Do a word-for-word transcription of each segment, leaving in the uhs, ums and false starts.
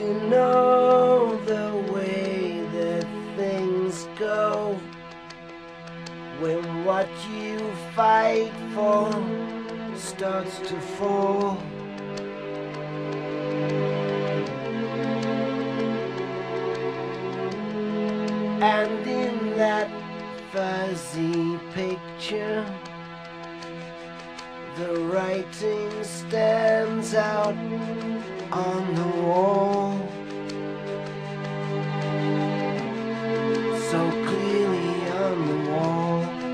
You know the way that things go when what you fight for starts to fall. And in that fuzzy picture, the writing stands out on the wall so clearly on the wall.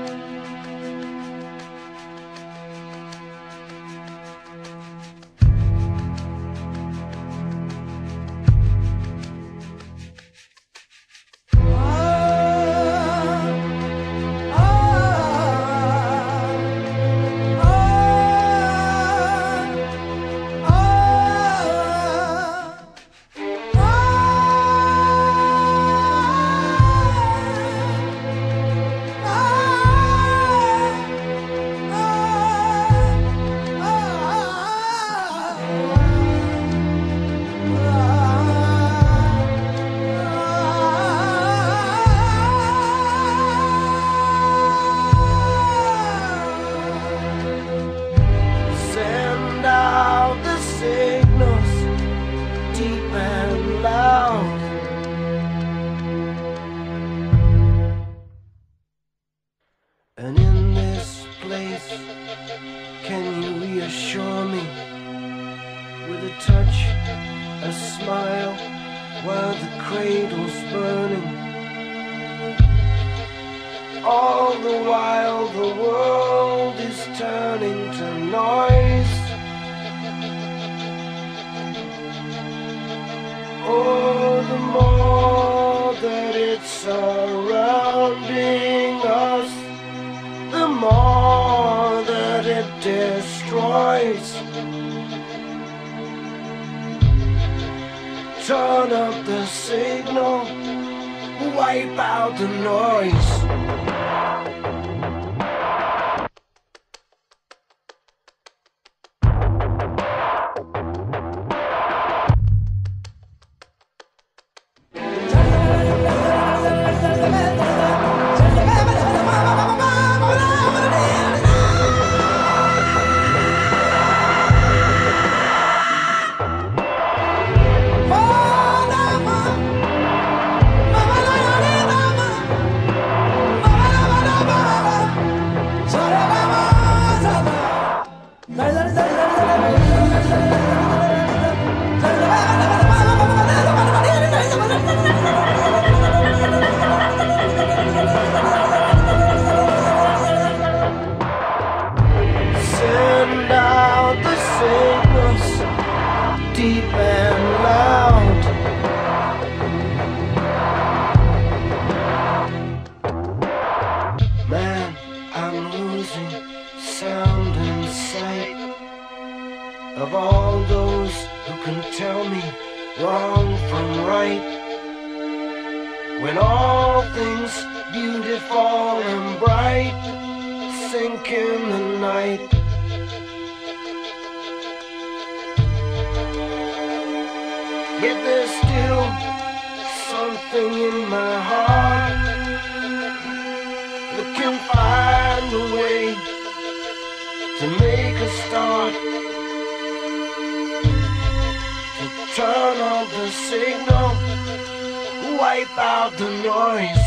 And in this place, can you reassure me with a touch, a smile, while the cradle's burning? All the while the world is turning to noise. Oh, the more that it's surrounding us, the more that it destroys. Turn up the signal, wipe out the noise. Send out the signals, deep and loud. Man, I'm losing sound and sight of all those who can tell me wrong from right. When all things beautiful and bright sink in the night. Yet there's still something in my heart that can find a way to make a start, to turn off the signal, wipe out the noise.